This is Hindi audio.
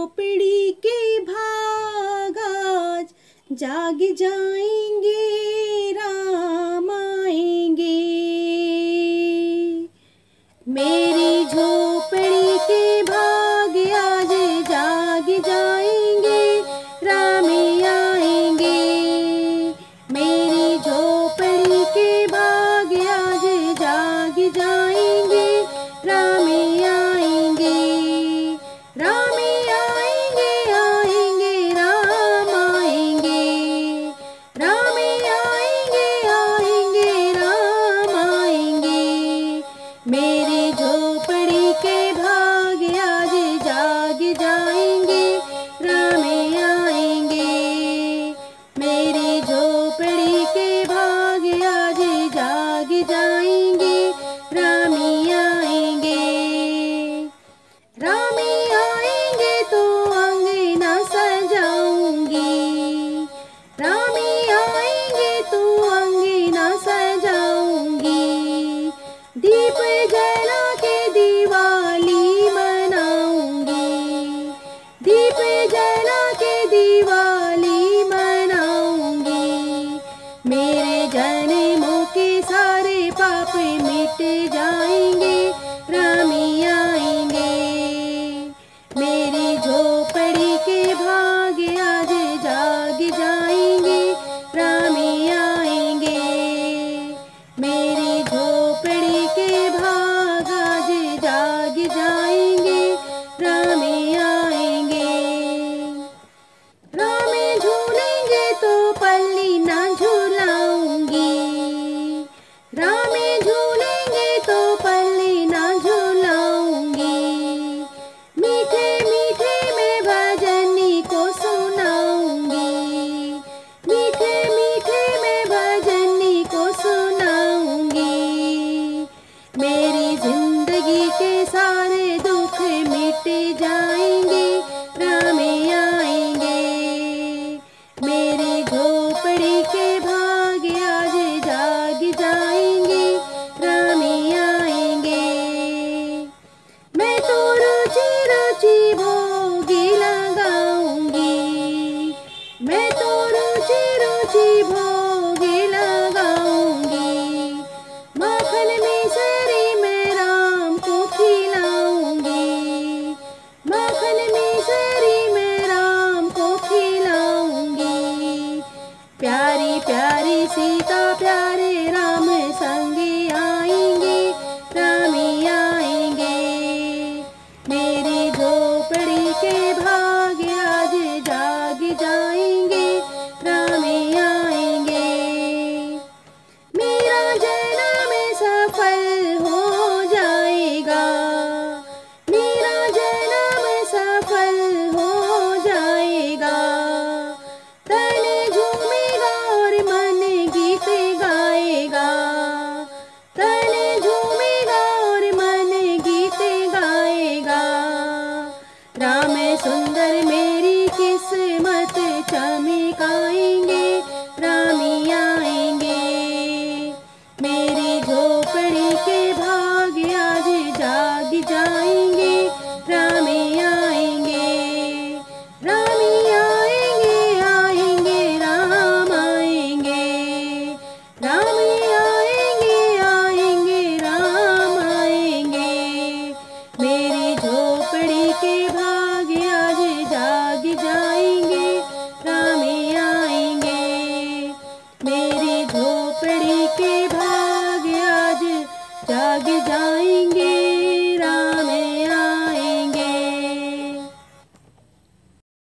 झोपड़ी के भाग आज जाग जाएंगे, राम आएंगे। मेरी झोपड़ी के भाग आज जाग जाएंगे, राम आएंगे। मेरी झोपड़ी के भाग आज जाग जाएंगे, राम आएंगे। राम आएंगे, आएंगे, राम आएंगे। राम आएंगे, आएंगे, राम आएंगे। मेरी झोपड़ी के भाग आज जाग जाएंगे, राम आएंगे। मेरी झोपड़ी के भाग आज जाग जाएंगे, राम आएंगे। राम आएंगे तो अंगना सजाऊंगी, राम आएंगे तो अंगना सजाऊंगी। दीप जला के दिवाली मनाऊंगी, दीप जला के दिवाली मनाऊंगी। मेरे जन्मों के सारे पाप मिट जाएंगे, राम आएंगे। मेरी झोपड़ी के भाग आज जाग जाएंगे, राम आएंगे। मेरी झोपड़ी के भाग आज जाग जाएंगे, राम आएंगे। राम झूलेंगे तो पल्ली ना झूलाऊंगी, राम झूलेंगे तो पल्ली ना झूलाऊंगी। मीठे मीठे मैं भजनी को सुनाऊंगी, मीठे मीठे मैं भजनी को सुनाऊंगी। मेरी जिंदगी के सारे दुख मिट जाएंगे, राम आएंगे। मेरी झोपड़ी के भाग आज जाग जाएंगे, राम आएंगे। मैं तो रुचि रुचि भोगी लगाऊंगी, मैं तो रुचि रुचि भोगी लगाऊंगी। माखन मिसरी मैं राम को खिलाऊंगी, माखन मिसरी मैं राम को खिलाऊंगी। प्यारी प्यारी सीता प्यारे राम संग आएंगे, राम आएंगे। मेरी झोपड़ी के भाग आज जाग जाएंगे, राम आएंगे। मेरा जन्म सफल हो जाएगा, मेरा जन्म सफल हो जाएगा। तन झूमेगा और मन गीत गाएगा, तन झूमेगा और मन गीत गाएगा। राम सुंदर मेरी किस्मत चमकाएंगे, राम आएंगे। मेरी झोपड़ी के भाग आज जाग जाएंगे, राम आएंगे। राम आएंगे, आएंगे, राम आएंगे। राम आएंगे, आएंगे, राम आएंगे। मेरी झोपड़ी के भाग आज जाग जाएंगे, राम आएंगे। मेरी झोपड़ी के भाग आज जाग जाएंगे।